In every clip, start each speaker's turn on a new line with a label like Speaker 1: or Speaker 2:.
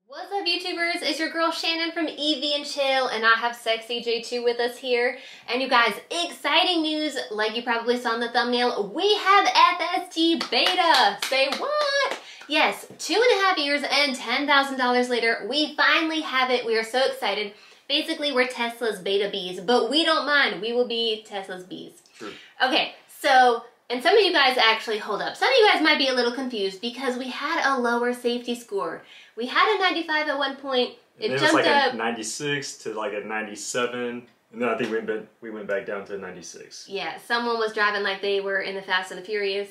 Speaker 1: What's up, YouTubers? It's your girl Shannon from EV and Chill, and I have Sexy J2 with us here. And you guys, exciting news, like you probably saw in the thumbnail, we have FSD Beta. Say what? Yes, 2.5 years and $10,000 later, we finally have it. We are so excited. Basically, we're Tesla's beta bees, but we don't mind. We will be Tesla's bees. True. Okay, so, and some of you guys actually, hold up. Some of you guys might be a little confused because we had a lower safety score. We had a 95 at one point. It jumped
Speaker 2: was like
Speaker 1: up
Speaker 2: a 96 to like a 97. And then I think we went back down to 96.
Speaker 1: Yeah, someone was driving like they were in the Fast and the Furious,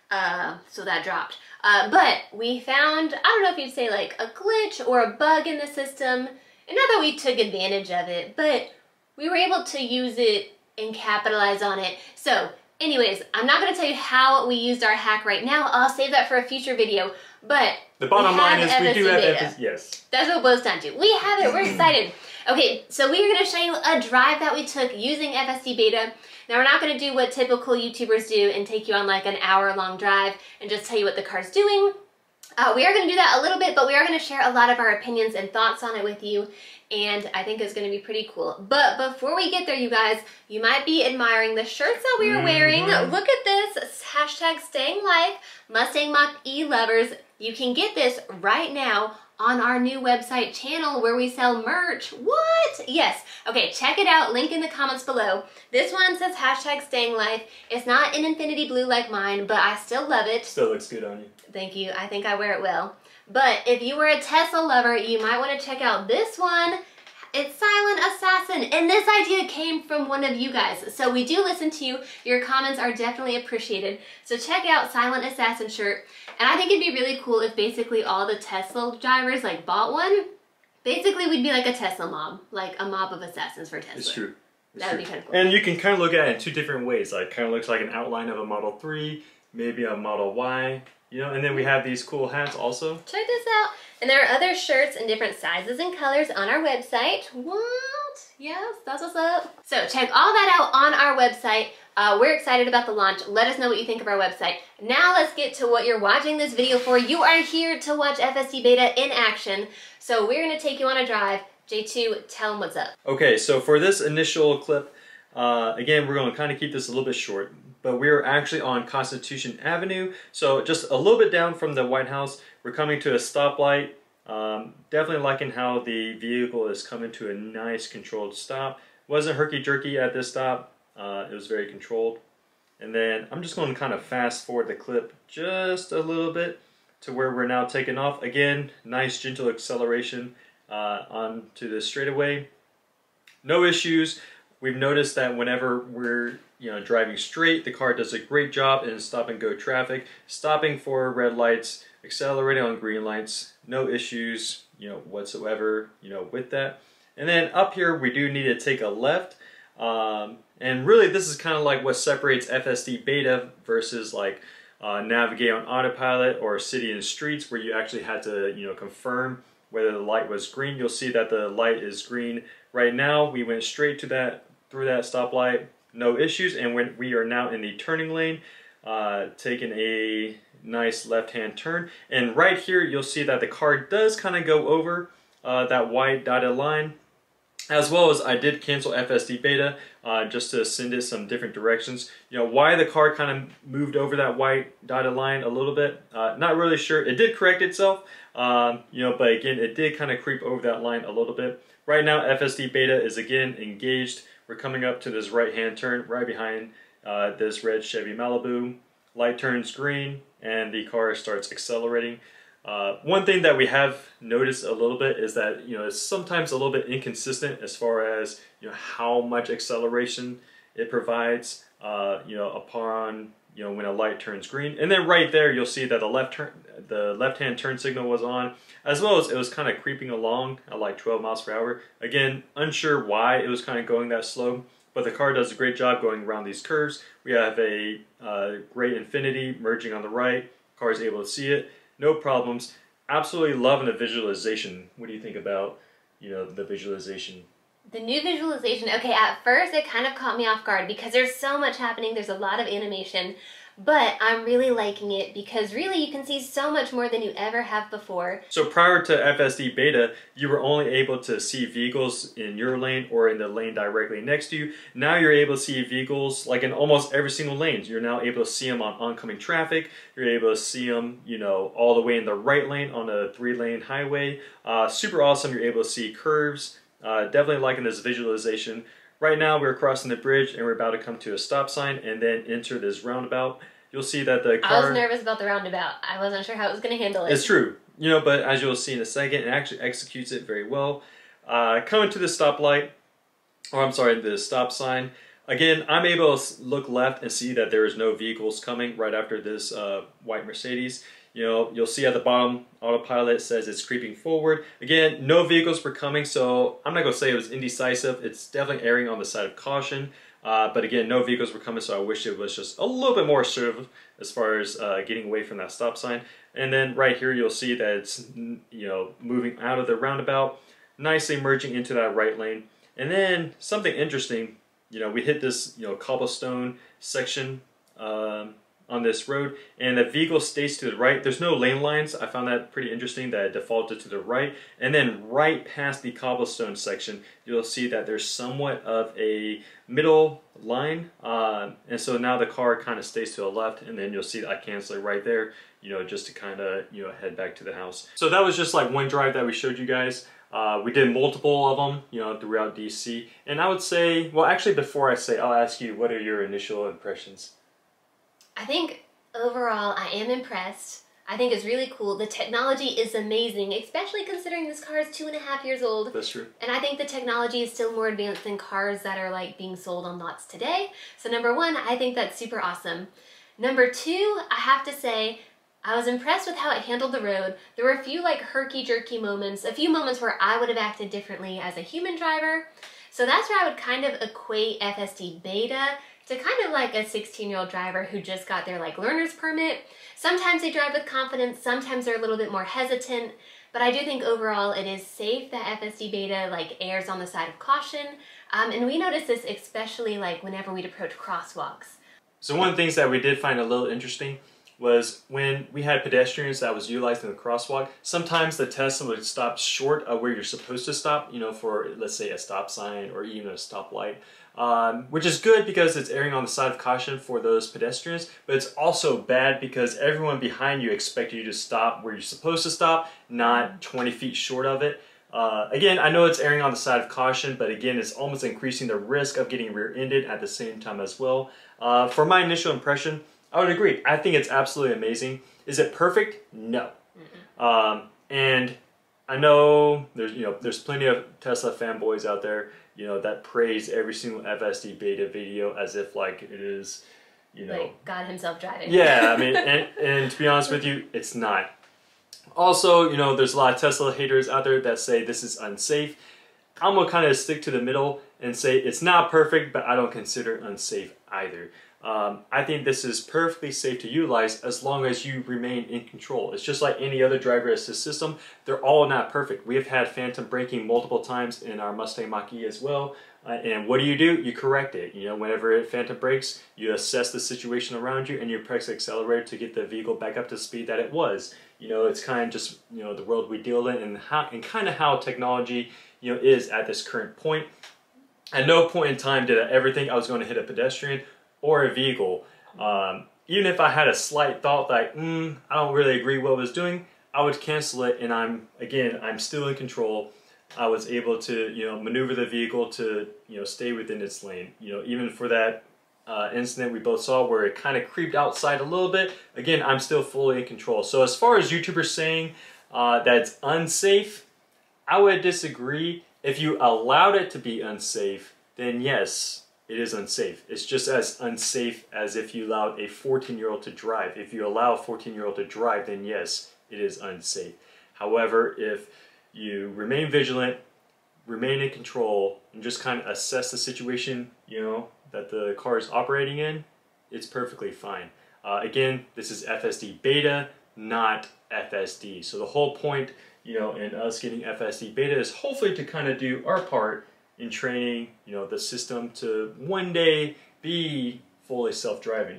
Speaker 1: so that dropped. But we found, I don't know if you'd say like a glitch or a bug in the system. And not that we took advantage of it, but we were able to use it and capitalize on it. So anyways, I'm not going to tell you how we used our hack right now. I'll save that for a future video. But
Speaker 2: the bottom line is we do have
Speaker 1: FSD,
Speaker 2: yes.
Speaker 1: That's what it boils down to. We have it. We're excited. Okay, so we are going to show you a drive that we took using FSD Beta. Now, we're not going to do what typical YouTubers do and take you on like an hour-long drive and just tell you what the car's doing. We are going to do that a little bit, but we are going to share a lot of our opinions and thoughts on it with you, and I think it's going to be pretty cool. But before we get there, you guys, you might be admiring the shirts that we are wearing. Look at this, hashtag staying life, Mustang Mach-E lovers. You can get this right now on our new website channel where we sell merch. What? Yes. Okay, check it out. Link in the comments below. This one says hashtag staying life. It's not in infinity blue like mine, but I still love it.
Speaker 2: Still looks good on you.
Speaker 1: Thank you. I think I wear it well. But if you were a Tesla lover, you might want to check out this one. It's Silent Assassin, and this idea came from one of you guys. So we do listen to you. Your comments are definitely appreciated. So check out Silent Assassin shirt. And I think it'd be really cool if basically all the Tesla drivers like bought one. Basically, we'd be like a Tesla mob, like a mob of assassins for Tesla.
Speaker 2: It's true.
Speaker 1: That would be kind of cool.
Speaker 2: And you can kind of look at it in two different ways. Like, kind of looks like an outline of a Model 3, maybe a Model Y, you know, and then we have these cool hats also.
Speaker 1: Check this out. And there are other shirts in different sizes and colors on our website. What? Yes, that's what's up. So check all that out on our website. We're excited about the launch. Let us know what you think of our website. Now let's get to what you're watching this video for. You are here to watch FSD Beta in action. So we're gonna take you on a drive. J2, tell them what's up.
Speaker 2: Okay, so for this initial clip, again, we're gonna kind of keep this a little bit short, but we're actually on Constitution Avenue. So just a little bit down from the White House. We're coming to a stoplight. Definitely liking how the vehicle is coming to a nice controlled stop. Wasn't herky-jerky at this stop. It was very controlled. And then I'm just going to kind of fast forward the clip just a little bit to where we're now taking off. Again, nice gentle acceleration onto the straightaway. No issues. We've noticed that whenever we're driving straight, the car does a great job in stop and go traffic, stopping for red lights, accelerating on green lights. No issues, whatsoever, with that. And then up here, we do need to take a left. And really, this is kind of like what separates FSD Beta versus like Navigate on Autopilot or City and Streets, where you actually had to, confirm whether the light was green. You'll see that the light is green right now. We went straight to that through that stoplight, no issues, and we are now in the turning lane, taking a nice left-hand turn. And right here, you'll see that the car does kind of go over that white dotted line. As well as I did cancel FSD Beta just to send it some different directions. Why the car kind of moved over that white dotted line a little bit, not really sure. It did correct itself, but again, it did kind of creep over that line a little bit. Right now, FSD Beta is again engaged. We're coming up to this right-hand turn right behind this red Chevy Malibu. Light turns green and the car starts accelerating. One thing that we have noticed a little bit is that it's sometimes a little bit inconsistent as far as how much acceleration it provides upon when a light turns green. And then right there you'll see that the left-hand turn signal was on, as well as it was kind of creeping along at like 12 miles per hour. Again, unsure why it was kind of going that slow, but the car does a great job going around these curves. We have a great Infiniti merging on the right. Car is able to see it. No problems. Absolutely loving the visualization. What do you think about, the visualization?
Speaker 1: The new visualization, okay, at first it kind of caught me off guard because there's so much happening. There's a lot of animation. but I'm really liking it because really you can see so much more than you ever have before.
Speaker 2: So prior to FSD Beta, you were only able to see vehicles in your lane or in the lane directly next to you. Now you're able to see vehicles like in almost every single lane. You're now able to see them on oncoming traffic. You're able to see them, you know, all the way in the right lane on a 3-lane highway. Super awesome. You're able to see curves. Definitely liking this visualization. Right now we're crossing the bridge and we're about to come to a stop sign and then enter this roundabout. You'll see that the car...
Speaker 1: I was nervous about the roundabout. I wasn't sure how it was going to handle it.
Speaker 2: It's true. You know, but as you'll see in a second, it actually executes it very well. Coming to the stoplight, or I'm sorry, the stop sign. Again, I'm able to look left and see that there is no vehicles coming right after this white Mercedes. You know, you'll see at the bottom, autopilot says it's creeping forward. Again, no vehicles were coming, so I'm not going to say it was indecisive. It's definitely erring on the side of caution. But again, no vehicles were coming, so I wish it was just a little bit more assertive as far as getting away from that stop sign. And then right here, you'll see that it's, you know, moving out of the roundabout, nicely merging into that right lane. And then something interesting, you know, we hit this, you know, cobblestone section on this road, and the vehicle stays to the right. There's no lane lines. I found that pretty interesting that it defaulted to the right. And then right past the cobblestone section, you'll see that there's somewhat of a middle line. And so now the car kind of stays to the left, and then you'll see that I cancel it right there, you know, just to kind of, you know, head back to the house. So that was just like one drive that we showed you guys. We did multiple of them, you know, throughout DC. And I would say, well, actually, before I say, I'll ask you, what are your initial impressions?
Speaker 1: I think overall I am impressed. I think it's really cool. The technology is amazing, especially considering this car is 2.5 years old.
Speaker 2: That's true.
Speaker 1: And I think the technology is still more advanced than cars that are like being sold on lots today. So number one, I think that's super awesome. Number two, I have to say, I was impressed with how it handled the road. There were a few like herky-jerky moments, a few moments where I would have acted differently as a human driver. So that's where I would kind of equate FSD Beta to kind of like a 16-year-old driver who just got their like learner's permit. Sometimes they drive with confidence, sometimes they're a little bit more hesitant, but I do think overall it is safe that FSD Beta like errs on the side of caution. And we noticed this especially like whenever we'd approach crosswalks.
Speaker 2: So one of the things that we did find a little interesting was when we had pedestrians that was utilized in the crosswalk, sometimes the Tesla would stop short of where you're supposed to stop, you know, for let's say a stop sign or even a stoplight. Which is good because it's erring on the side of caution for those pedestrians, but it's also bad because everyone behind you expects you to stop where you're supposed to stop, not 20 feet short of it. Again, I know it's erring on the side of caution, but again, it's almost increasing the risk of getting rear-ended at the same time as well. For my initial impression, I would agree. I think it's absolutely amazing. Is it perfect? No. And I know there's plenty of Tesla fanboys out there, you know, that praise every single FSD Beta video as if like it is, you know,
Speaker 1: like God himself driving.
Speaker 2: Yeah, I mean, and to be honest with you, it's not. Also, you know, there's a lot of Tesla haters out there that say this is unsafe. I'm gonna kind of stick to the middle and say it's not perfect, but I don't consider it unsafe either. I think this is perfectly safe to utilize as long as you remain in control. It's just like any other driver assist system. They're all not perfect. We have had phantom braking multiple times in our Mustang Mach-E as well. And what do? You correct it. You know, whenever it phantom brakes, you assess the situation around you and you press the accelerator to get the vehicle back up to speed that it was. You know, it's kind of just, you know, the world we deal in and kind of how technology, you know, is at this current point. At no point in time did I ever think I was going to hit a pedestrian or a vehicle. Even if I had a slight thought like, I don't really agree what I was doing, I would cancel it, and I'm still in control. I was able to, you know, maneuver the vehicle to, you know, stay within its lane. You know, even for that incident we both saw where it kind of creeped outside a little bit, again, I'm still fully in control. So as far as YouTubers saying that it's unsafe, I would disagree. If you allowed it to be unsafe, then yes, it is unsafe. It's just as unsafe as if you allowed a 14-year-old to drive. If you allow a 14-year-old to drive, then yes, it is unsafe. However, if you remain vigilant, remain in control, and just kind of assess the situation, you know, that the car is operating in, it's perfectly fine. Again, this is FSD Beta, not FSD. So the whole point, you know, in us getting FSD Beta is hopefully to kind of do our part in training, you know, the system to one day be fully self-driving.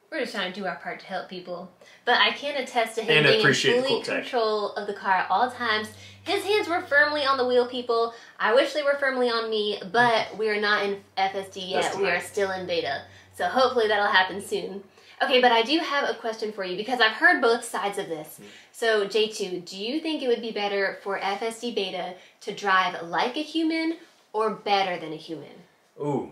Speaker 1: We're just trying to do our part to help people. But I can attest to him
Speaker 2: And
Speaker 1: being in
Speaker 2: appreciate the
Speaker 1: fully
Speaker 2: cool tech.
Speaker 1: control of the car at all times. His hands were firmly on the wheel, people. I wish they were firmly on me, but we are not in FSD yet.
Speaker 2: That's
Speaker 1: We are
Speaker 2: nice.
Speaker 1: still in beta. So hopefully that'll happen soon. Okay, but I do have a question for you because I've heard both sides of this. So J2, do you think it would be better for FSD beta to drive like a human or better than a human?
Speaker 2: Ooh.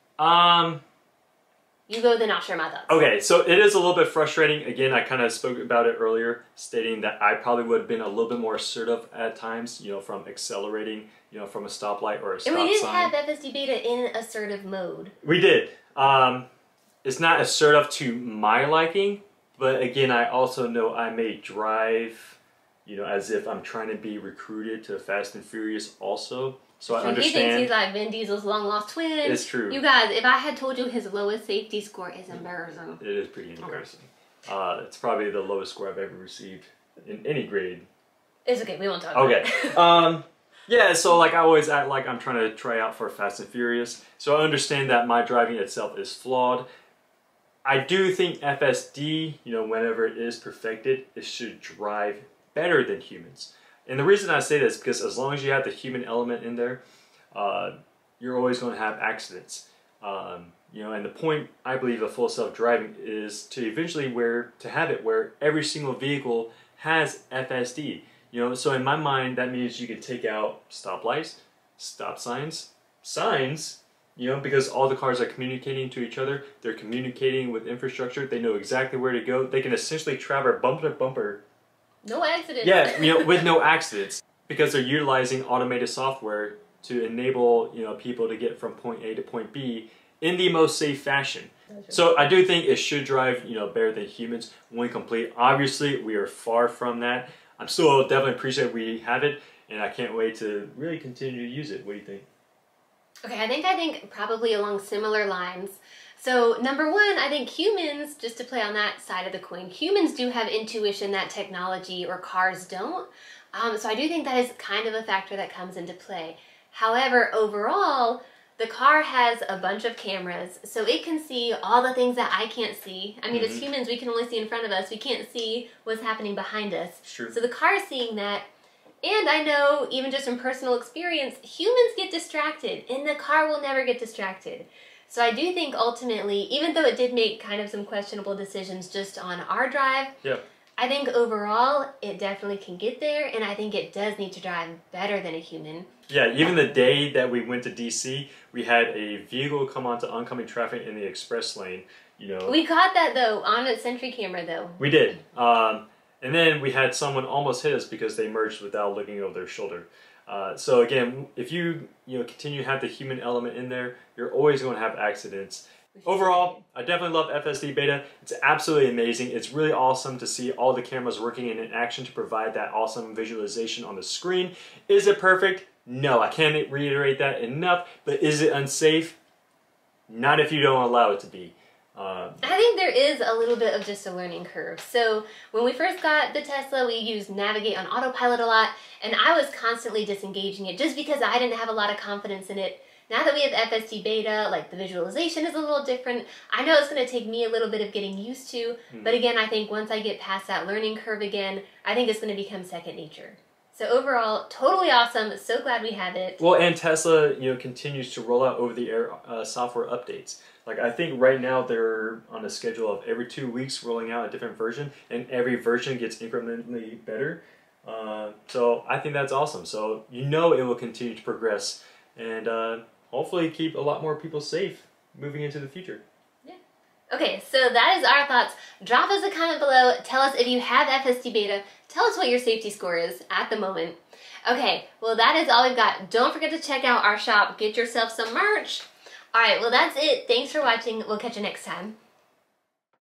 Speaker 1: You go, then I'll share my thoughts.
Speaker 2: Okay, so it is a little bit frustrating. Again, I kind of spoke about it earlier, stating that I probably would have been a little bit more assertive at times, you know, from accelerating, you know, from a stoplight or a stop
Speaker 1: And we did
Speaker 2: sign.
Speaker 1: have FSD beta in assertive mode.
Speaker 2: We did. It's not assertive to my liking, but again, I also know I may drive, you know, as if I'm trying to be recruited to Fast and Furious also. So I
Speaker 1: So he thinks
Speaker 2: understand.
Speaker 1: he's like Vin Diesel's long lost twin.
Speaker 2: It's true.
Speaker 1: You guys, if I had told you his lowest safety score is embarrassing.
Speaker 2: It is pretty embarrassing. It's probably the lowest score I've ever received in any grade.
Speaker 1: It's okay, we won't talk about
Speaker 2: Okay.
Speaker 1: it.
Speaker 2: Yeah, so like I always act like I'm trying to try out for Fast and Furious. So I understand that my driving itself is flawed. I do think FSD, you know, whenever it is perfected, it should drive better than humans. And the reason I say this is because as long as you have the human element in there, you're always going to have accidents. You know, and the point I believe of full self-driving is to eventually have it where every single vehicle has FSD. You know, so in my mind, that means you can take out stoplights, stop signs, you know, because all the cars are communicating to each other. They're communicating with infrastructure. They know exactly where to go. They can essentially travel bumper to bumper.
Speaker 1: No accidents.
Speaker 2: Yeah, you know, with no accidents, because they're utilizing automated software to enable, you know, people to get from point A to point B in the most safe fashion. So I do think it should drive, you know, better than humans when complete. Obviously, we are far from that. I'm still definitely appreciate we have it, and I can't wait to really continue to use it. What do you think?
Speaker 1: Okay, I think probably along similar lines. So number one, I think humans, just to play on that side of the coin, humans do have intuition that technology or cars don't. So I do think that is kind of a factor that comes into play. However, overall, the car has a bunch of cameras, so it can see all the things that I can't see. I mean, as humans, we can only see in front of us. We can't see what's happening behind us.
Speaker 2: Sure.
Speaker 1: So the car is seeing that. And I know, even just from personal experience, humans get distracted, and the car will never get distracted. So I do think ultimately, even though it did make kind of some questionable decisions just on our drive,
Speaker 2: Yeah.
Speaker 1: I think overall it definitely can get there, and I think it does need to drive better than a human.
Speaker 2: Yeah, even the day that we went to DC, we had a vehicle come onto oncoming traffic in the express lane. You know,
Speaker 1: We caught that though, on a Sentry camera though.
Speaker 2: we did. And then we had someone almost hit us because they merged without looking over their shoulder. So again, if you continue to have the human element in there, you're always going to have accidents. Overall, I definitely love FSD Beta. It's absolutely amazing. It's really awesome to see all the cameras working in action to provide that awesome visualization on the screen. Is it perfect? No, I can't reiterate that enough. But is it unsafe? Not if you don't allow it to be.
Speaker 1: I think there is a little bit of just a learning curve. So when we first got the Tesla, we used Navigate on autopilot a lot, and I was constantly disengaging it just because I didn't have a lot of confidence in it. Now that we have FSD Beta, like the visualization is a little different. I know it's going to take me a little bit of getting used to, but again, I think once I get past that learning curve again, I think it's going to become second nature. So overall, totally awesome. So glad we have it.
Speaker 2: Well, and Tesla, continues to roll out over-the-air software updates. Like, I think right now they're on a schedule of every 2 weeks rolling out a different version, and every version gets incrementally better. So I think that's awesome. So it will continue to progress, and hopefully keep a lot more people safe moving into the future.
Speaker 1: Okay, so that is our thoughts. Drop us a comment below. Tell us if you have FSD Beta. Tell us what your safety score is at the moment. Okay, well that is all we've got. Don't forget to check out our shop. Get yourself some merch. Alright, well that's it. Thanks for watching. We'll catch you next time.